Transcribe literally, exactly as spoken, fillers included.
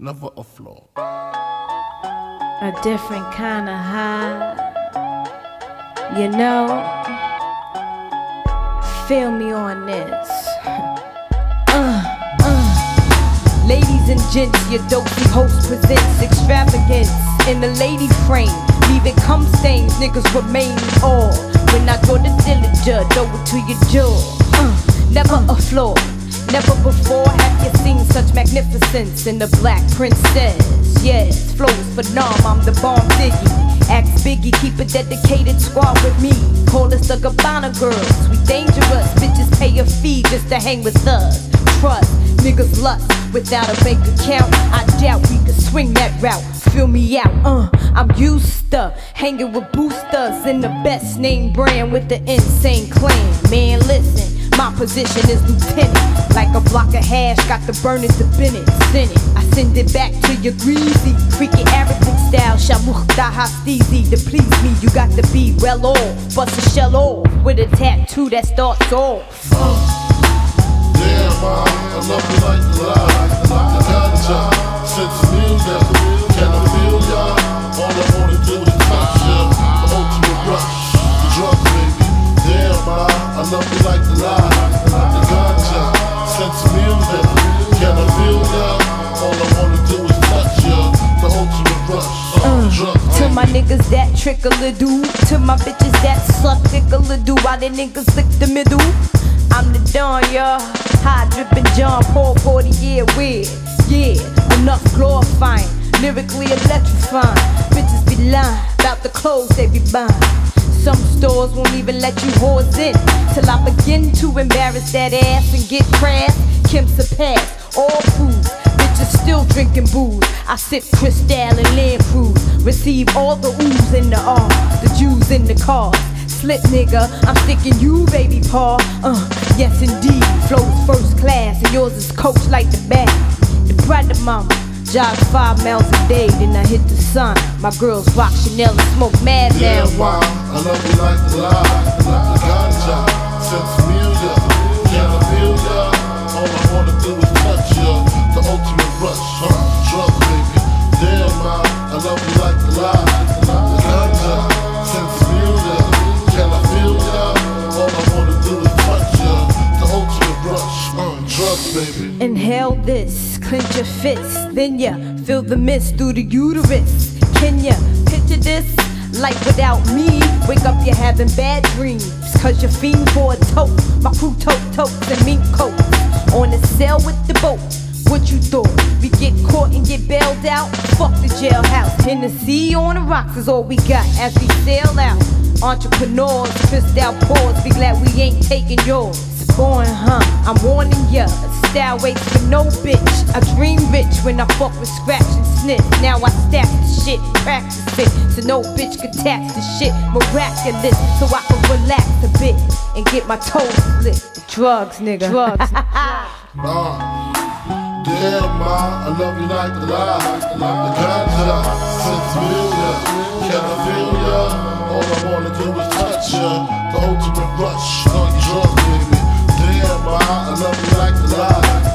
never a flaw. A different kind of high, you know. Feel me on this. uh, uh. Ladies and gents, your dopey host presents extravagance in the lady frame. Leaving cum stains, niggas remain all. When I draw the diligent, throw it to your jaw. Uh, never a flaw. Never before have you seen such magnificence in the Black Princess. Yes, flows for numb, I'm the bomb diggy. Ask Biggie, keep a dedicated squad with me. Call us the Gabbana girls, we dangerous. Bitches pay a fee just to hang with us. Trust, niggas lust without a bank account. I doubt we could swing that route. Feel me out, uh, I'm used to hanging with boosters in the best name brand with the insane clan. Man, listen. My position is lieutenant. Like a block of hash, got the burners to Bennett. Send it, I send it back to your greasy freaky Arabic style, Shamuch Dahastizi. To please me, you got to be well off. Bust a shell off with a tattoo that starts off. uh, Damn, mom, I love you like the lie. The ganja, since music, can I feel ya? All I wanna do is touch ya. The ultimate rush, the drug baby. Damn, mom, I love you like the lie. The ganja, sense music, can I feel ya? All I wanna do is touch ya. The ultimate rush, uh, drug baby. To my niggas that trickle a do, to my bitches that suck tickle a do, while they niggas lick the middle. I'm the Don, y'all. High drippin' John Paul, forty year weird. Yeah, enough glorifying, lyrically electrifying. Bitches be lying about the clothes they be buying. Some stores won't even let you whores in till I begin to embarrass that ass and get crass. Kim surpass all crews, bitches still drinking booze. I sip Cristal and Land Cruise, receive all the oohs and the ahs, the Jews in the cars. Slip nigga, I'm sticking you baby paw. Uh, yes indeed, flows first class and yours is coached like the bag. The brother mama jog five miles a day, then I hit the sun. My girls rock Chanel and smoke mad yeah, marijuana. I love you like the lie, like the ganja, sense music, can I feel ya? All I wanna do is touch ya. The ultimate rush, huh? Drug baby. Damn, ma, I love you like the lie, like the ganja, sense music, can I feel ya? All I wanna do is touch ya. The ultimate rush, huh? Drug baby. Inhale this, clench your fist, then ya feel the mist through the uterus. Can ya picture this? Life without me, wake up you're having bad dreams, cause you're fiend for a tote. My crew tote totes and mink coats on the sail with the boat. What you thought? We get caught and get bailed out? Fuck the jailhouse. Tennessee on the rocks is all we got as we sail out. Entrepreneurs, Cristal pores, be glad we ain't taking yours. Born, huh? I'm warning ya. Style waits for no bitch. I dream rich when I fuck with scratch and sniff. Now I stack the shit, practice it, so no bitch could tax the shit. Miraculous, so I can relax a bit and get my toes slit. Drugs, nigga. Drugs. uh, damn, ma, I love you like the lie, like the ganja, sense music, can I feel ya? All I wanna do is touch ya. The ultimate rush, on your drug baby. Damn, ma, I love you like the lie.